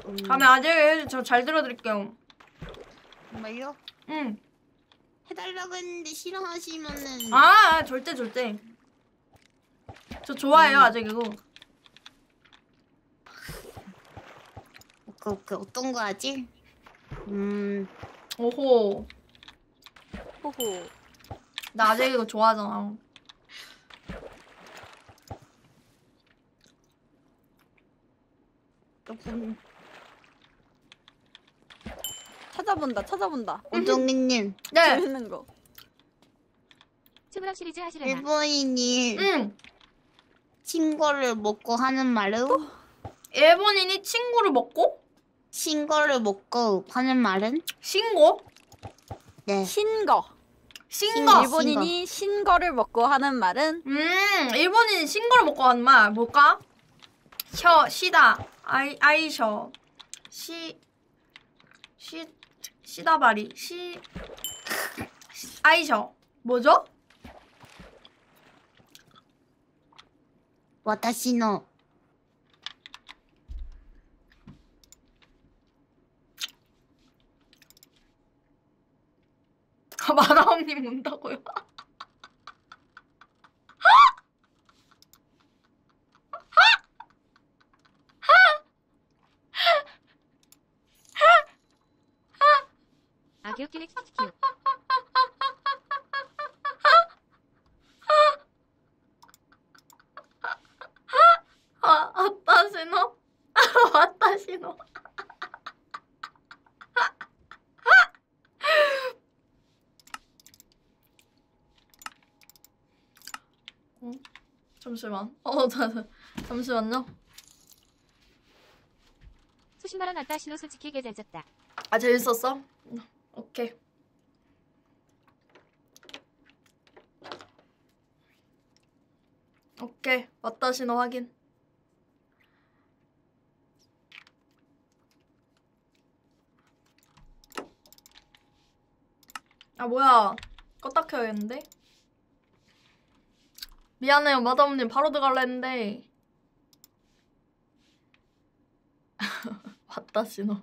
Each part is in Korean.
다음에 아재 저 잘 들어드릴게요. 정말요? 응. 해달라고 했는데 싫어하시면은. 절대. 저 좋아해요 아재 개그. 그 어떤 거 하지? 오호. 호호. 나 아재 개그 좋아하잖아. 조금 찾아본다. 오정이님. 네. 재밌는 거. 튜브랑 시리즈 하시려나? 일본인이 응. 친거를 먹고 하는 말은? 일본인이 친구를 먹고? 친거를 먹고 하는 말은? 신고? 네. 신거. 신거. 일본인이 신거를 먹고 하는 말은? 일본인이 신거를 먹고 하는 말 뭘까? 시다. 아이셔. 시다바리. 아이셔. 뭐죠? 와타시노. 마다옴님 온다고요? 악역기릭 스티키오. 왔다시노? 왔다시노? 잠시만. 잠시만요. 수십만원 왔다 신호 솔직히 개 잘졌다. 재밌었어? 오케이. 오케이. 왔다시노 확인. 뭐야. 껐다 켜야겠는데? 미안해요 마다옴님 바로 들어갈라 했는데 왔다시노.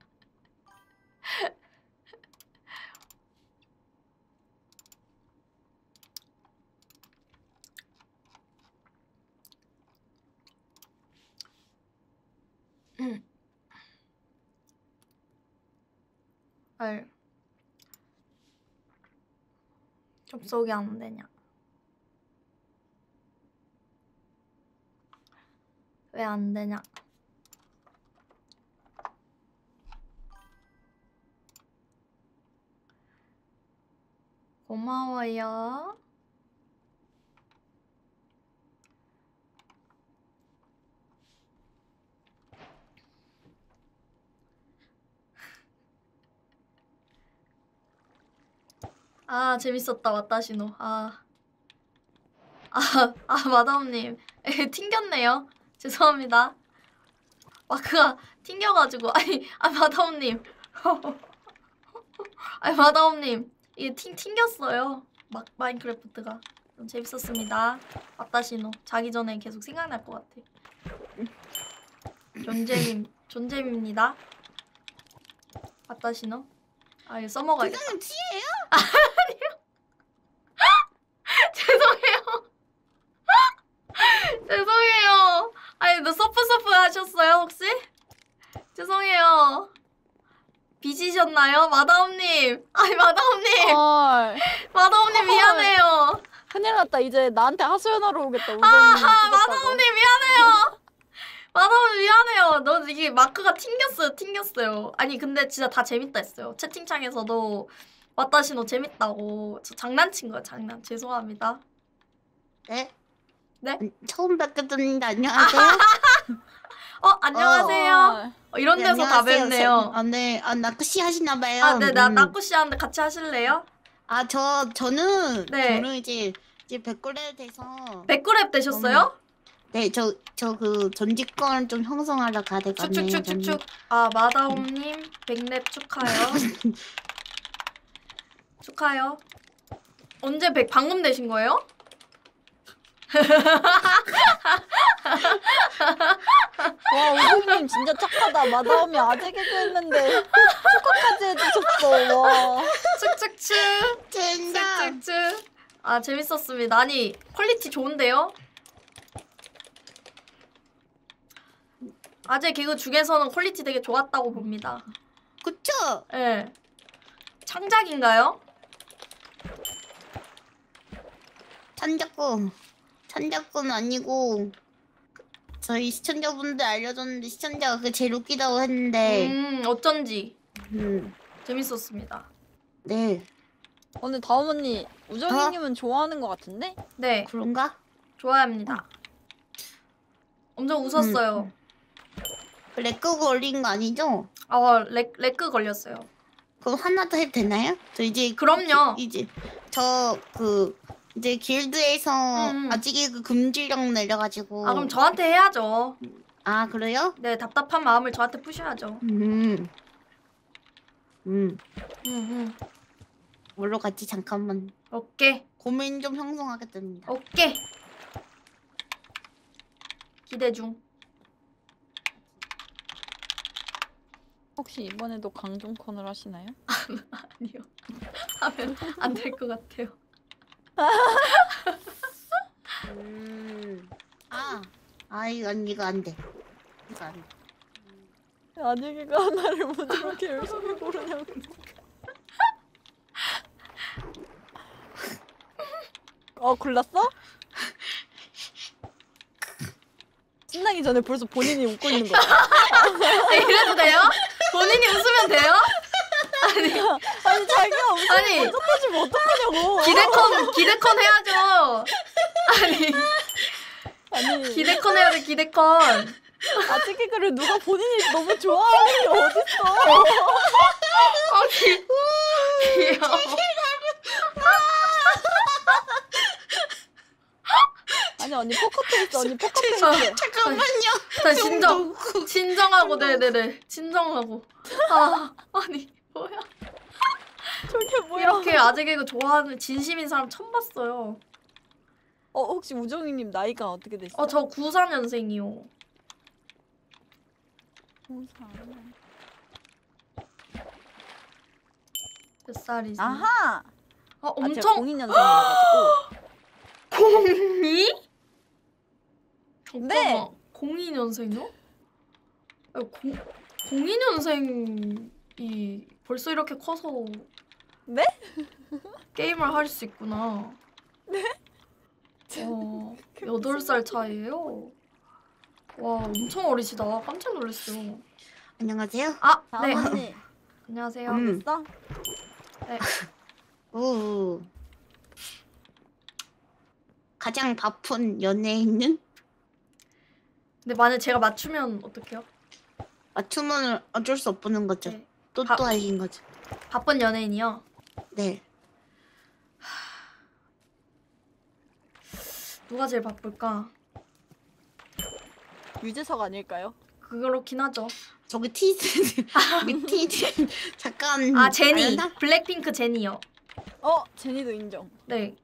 접속이 안 되냐? 왜 안 되냐? 고마워요. 재밌었다 왔다시노. 마다옴님 튕겼네요. 죄송합니다. 마크가 튕겨가지고 마다옴님 마다옴님 이게 ting겼어요. 마인크래프트가 좀 재밌었습니다. 왔다시노. 자기 전에 계속 생각날 것 같아. 존잼입니다. 왔다시노. 이거 써먹어야겠다. 그거는 티예요? 아니요. 죄송해요. 너 서프 하셨어요 혹시? 죄송해요. 빚이셨나요? 마다옴님. 마다옴님. 마다옴님 미안해요. 큰일 났다. 이제 나한테 하소연하러 오겠다. 마다옴님 미안해요. 마다옴님 미안해요. 너 이게 마크가 튕겼어요. 아니 근데 진짜 다 재밌다 했어요. 채팅창에서도 왔다시노 재밌다고. 저 장난친 거예요. 죄송합니다. 네? 네? 처음 뵙겠습니다. 안녕하세요. 안녕하세요. 이런 데서 다 뵙네요. 네. 나쿠씨 하시나봐요. 네, 나쿠씨 하는데 같이 하실래요? 저는 네. 저는 이제 백그랩 돼서. 백그랩 되셨어요? 네, 저 그 전직권 좀 형성하러 가야 될 것 같네요. 축축축축축. 마다옴님 백랩 축하해요. 축하해요. 언제 방금 되신 거예요? 와 우주님 진짜 착하다. 마다움이 아재 개그 했는데 축하까지 해주셨어. 와. 축축축. 젠장. 축축축. 아 재밌었습니다. 아니 퀄리티 좋은데요? 아재 개그 중에서는 퀄리티 되게 좋았다고 봅니다. 그쵸? 예. 네. 창작인가요? 찬작은 아니고 저희 시청자분들 알려줬는데 시청자가 그게 제일 웃기다고 했는데 어쩐지 음, 재밌었습니다. 네 오늘 다음 언니 우정이님은 좋아하는 것 같은데? 네, 그런가? 좋아합니다. 엄청 웃었어요. 렉 끄고 올린 거 아니죠? 아, 렉크 걸렸어요. 그럼 하나 더 해도 되나요? 저 이제 그럼요. 이제 저 이제 길드에서 아직 그 금지령 내려가지고 아, 그럼 저한테 해야죠. 아 그래요? 네, 답답한 마음을 저한테 푸셔야죠. 뭘로 갔지? 잠깐만 오케이. 고민 좀 형성하겠답니다. 오케이. 기대 중. 혹시 이번에도 강종콘을 하시나요? 아니요. 하면 안 될 것 같아요. 이거 안 돼. 이거 안 돼. 아재 개그 하나를 못 이렇게 열심히 고르냐고. 골랐어? 신나기 전에 벌써 본인이 웃고 있는 거야. 아, 이래도 돼요? 본인이 웃으면 돼요? 아니 자기가 웃으면 아니. 번쩍하지면 어떡하냐고. 기대컨 해야죠. 아니 기대컨 해야 돼, 기대컨. 아재 개그를 누가 본인이 너무 좋아하는 게 어딨어. 아, 귀여워. 아니 언니 포커페이스 언니 포커페이스. 잠깐만요. 자, 진정하고, 네네네. 진정하고. 아니, 뭐야. 저게 뭐야. 이렇게 아재 개그 좋아하는 진심인 사람 처음 봤어요. 혹시 우정이님 나이가 어떻게 되시죠? 저 94년생이요. 몇 살이지? 아하. 제가 엄청 02년생이라가지고. 02? 네. 잠깐만. 02년생이요? 02년생이 벌써 이렇게 커서 네? 게임을 할 수 있구나. 네? 8살 차이에요. 와, 엄청 어리시다. 깜짝 놀랐어요. 안녕하세요. 다음 네. 언니. 안녕하세요. 됐어? 네. 가장 바쁜 연예인은? 근데 만약 제가 맞추면 어떡해요? 맞추면 어쩔 수 없는 거죠. 네. 또또아이인 거죠. 바쁜 연예인이요? 네. 누가 제일 바쁠까? 유재석 아닐까요? 그렇긴 하죠. 저기 티즈 잠깐. 제니. 알려나? 블랙핑크 제니요. 제니도 인정. 네.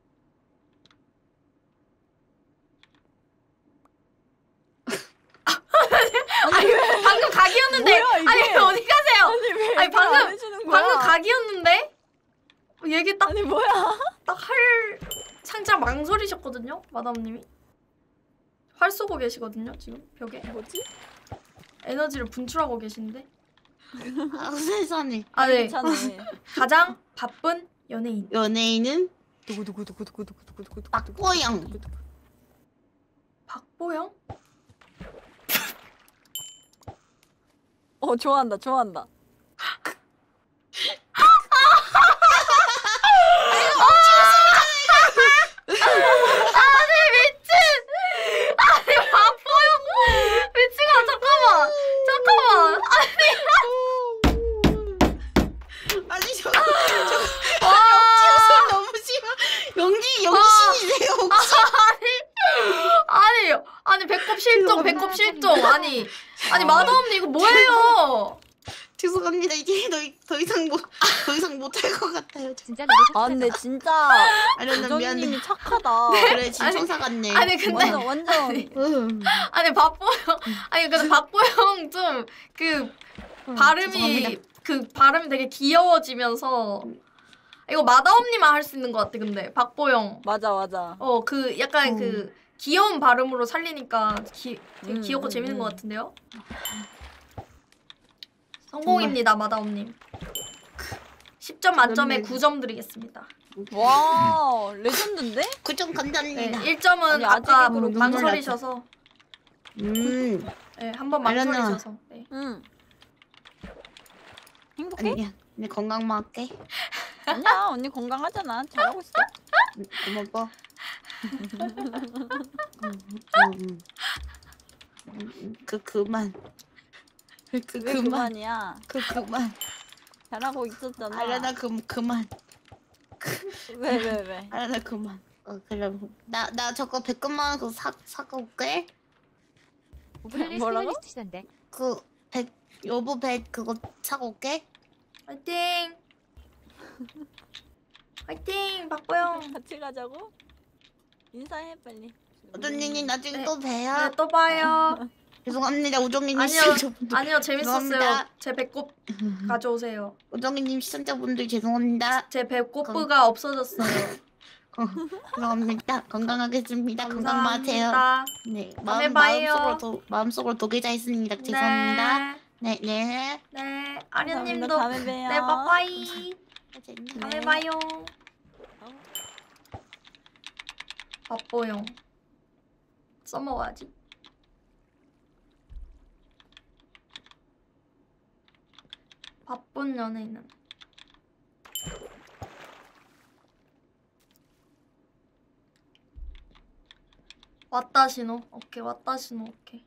방금 각이었는데. 뭐야, 이게? 아니, 어디 가세요? 아니 왜 아니, 얘기를 안 해주는 거야? 방금 각이었는데? 얘기 딱 아니 뭐야? 할 상장 망설이셨거든요, 마담님이. 활 쏘고 계시거든요, 지금 벽에. 뭐지? 에너지를 분출하고 계신데. 세상에. 네. 괜찮네. 가장 바쁜 연예인. 연예인은 두구두구두구두구두구두구두구. 박보영. 박보영? 좋아한다. 아니 미친! 아니 박보영! 미친아 잠깐만! 아니 저 와! 억지로 너무 심한. 영신이세요 혹시? 아니 배꼽 실종. 아니 마다엄니 이거 뭐예요? 죄송합니다. 이제 더 이상 못할 것 같아요. 진짜 너도 아 근데 진짜 아련아 미안해. 부장님이 착하다. 그래 진짜 아니, 천사 같네. 아니 근데 완전 아니 박보영 아니 근데 박보영 좀 그 발음이 죄송합니다. 그 발음이 되게 귀여워지면서 이거 마다옴님만 할 수 있는 것 같아. 근데 박보영 맞아. 그 약간 그 귀여운 발음으로 살리니까 되게 귀엽고 재밌는 것 음. 같은데요? 성공입니다, 마다옴님. 10점 만점에 9점 드리겠습니다. 와 레전드인데? 9점 네, 감사합니다. 1점은 아니, 아까 아직은 그렇게 망설이셔서 네, 한번 아련아. 망설이셔서 네. 응. 행복해? 아니야. 내 건강만 할게. 아니야 언니 건강하잖아. 잘하고 있어. 고마워. 그만. 왜 그만이야? 그만. 잘하고 있었잖아. 아련아 그만. 왜? 아련아 그만. 그럼 나 저거 100금만 원 사고 올게. 우블레 뭐라고? 스페셜리스트시던데. 그 100 여보 100 그거 사고 올게. 화이팅! 화이팅! 박보영! 같이 가자고? 인사해 빨리. 우정님 나중에 네. 또 봬요. 네, 또 봐요. 죄송합니다 우정님 아니요, 시청자분들. 아니요, 재밌었어요. 죄송합니다. 제 배꼽 가져오세요. 우정님 시청자분들 죄송합니다. 제 배꼽부가 없어졌어요. 죄송합니다. 건강하겠습니다. 건강 마세요. 감사합니다. 네, 다음에 봐요. 마음속으로 독일자 있습니다. 죄송합니다. 네, 네. 네. 아련님도 다음에 봬요. 네, 빠빠이. 다음에 네. 봐요. 밥보용 써먹어야지. 바쁜 연예인은 왔다 신호. 오케이, 왔다 신호. 오케이.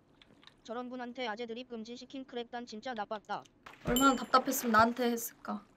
저런 분한테 아재 드립 금지시킨 크랩단 진짜 나빴다. 얼마나 답답했으면 나한테 했을까.